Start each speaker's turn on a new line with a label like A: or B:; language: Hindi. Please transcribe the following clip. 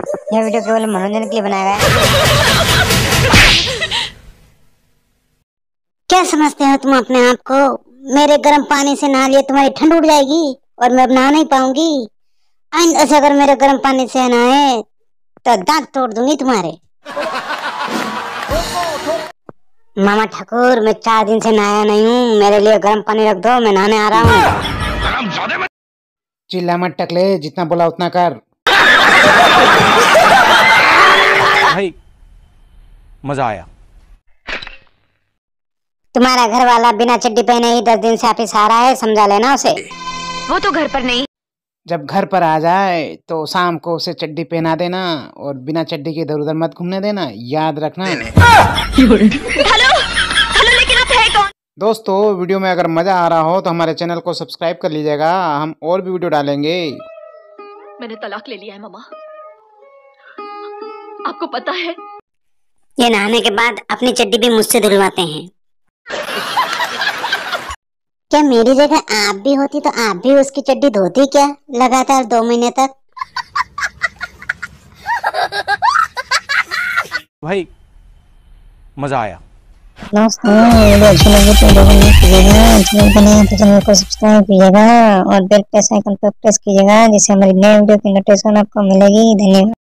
A: यह वीडियो केवल मनोरंजन के लिए बनाया गया है। क्या समझते हो तुम अपने आप को? मेरे गर्म पानी से नहा लिए तुम्हारी ठंड उड़ जाएगी और मैं अब नहा नहीं पाऊंगी। आइंदा से अगर मेरे गर्म पानी से नहाए तो दांत तोड़ दूंगी तुम्हारे। मामा ठाकुर, मैं 4 दिन से नहाया नहीं हूँ, मेरे लिए गर्म पानी रख दो, मैं नहाने आ रहा हूँ।
B: चिल्ला मत टकले, जितना बोला उतना कर।
C: भाई मजा आया।
A: तुम्हारा घर वाला बिना चड्डी पहने ही 10 दिन से ऑफिस आ रहा है, समझा लेना उसे।
D: वो तो घर पर नहीं।
B: जब घर पर आ जाए तो शाम को उसे चड्डी पहना देना और बिना चड्डी के इधर उधर मत घूमने देना, याद रखना।
D: हेलो हेलो, लेकिन आप है कौन?
B: दोस्तों, वीडियो में अगर मजा आ रहा हो तो हमारे चैनल को सब्सक्राइब कर लीजिएगा, हम और भी वीडियो डालेंगे।
D: मैंने तलाक ले लिया है मामा, आपको पता है?
A: ये नहाने के बाद अपनी चड्डी भी मुझसे धुलवाते हैं। क्या मेरी जगह आप भी होती तो आप भी उसकी चड्डी धोती क्या लगातार 2 महीने तक?
C: भाई मजा आया।
A: दोस्तों, वीडियो अच्छी लगी तो लाइक कीजिएगा, चैनल पर नए हैं तो चैनल को सब्सक्राइब कीजिएगा और बेल के आइकन पर प्रेस कीजिएगा, जिससे हमारी नई वीडियो की नोटिफिकेशन आपको मिलेगी। धन्यवाद।